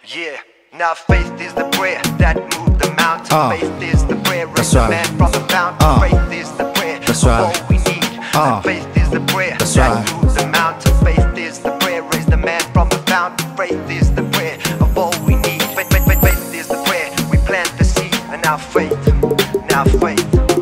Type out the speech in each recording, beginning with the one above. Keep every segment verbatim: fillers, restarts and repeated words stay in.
Yeah, now faith is the prayer that moved the mountain. uh, Faith is the prayer, raised the man from the fountain. uh, Faith is the prayer That's of right. all we need. uh, Faith is the prayer That's that right. moved the mountain. Faith is the prayer, raised the man from the fountain. Faith is the prayer of all we need. Faith, faith, faith, faith is the prayer, we plant the seed. And now faith, now faith.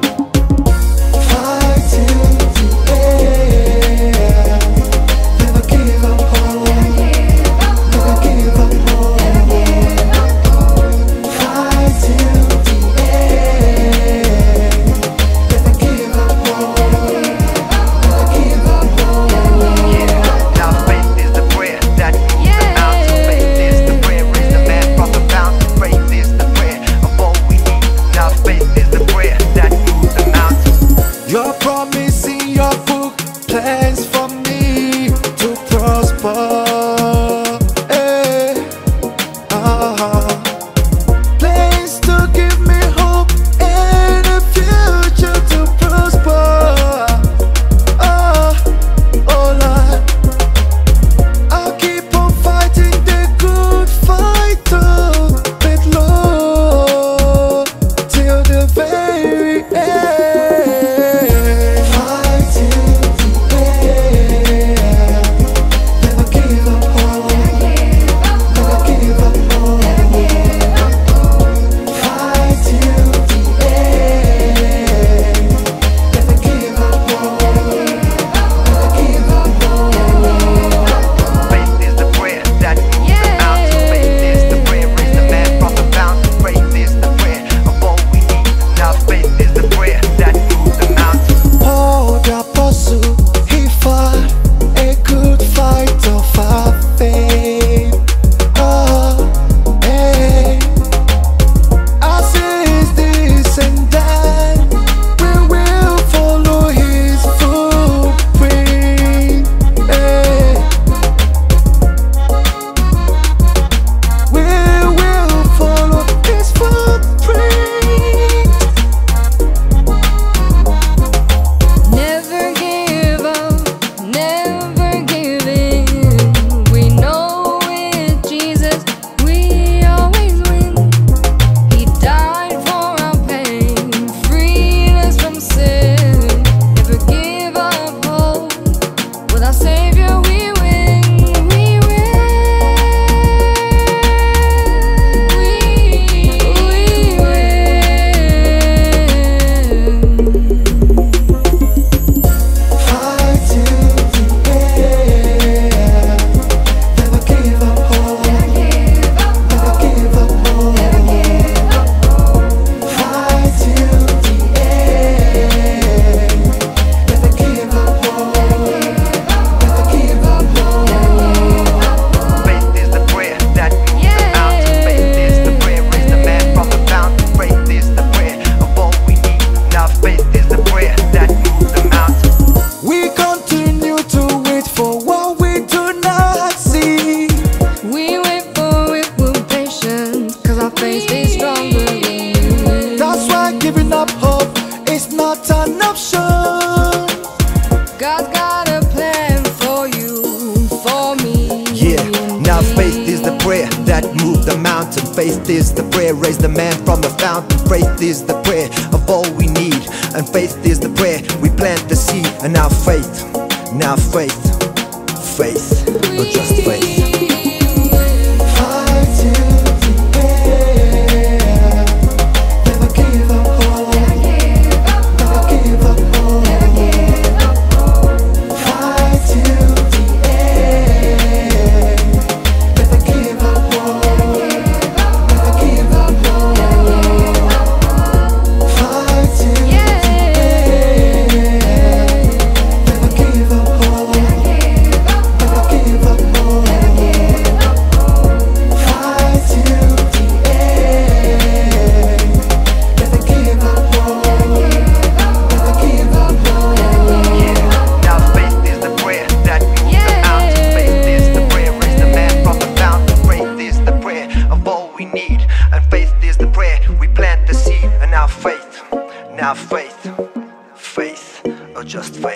Your promise in your book, plans for me to prosper. Hey, uh-huh. Plans to give me hope and a future to prosper. Oh, oh Lord, I'll keep on fighting the good fight of with Lord till the very end. That's why giving up hope is not an option. God's got a plan for you, for me. Yeah, now faith is the prayer that moved the mountain. Faith is the prayer, raised the man from the fountain. Faith is the prayer of all we need. And faith is the prayer, we plant the seed. And now faith, now faith, faith, or just faith. Now faith, faith, or just faith.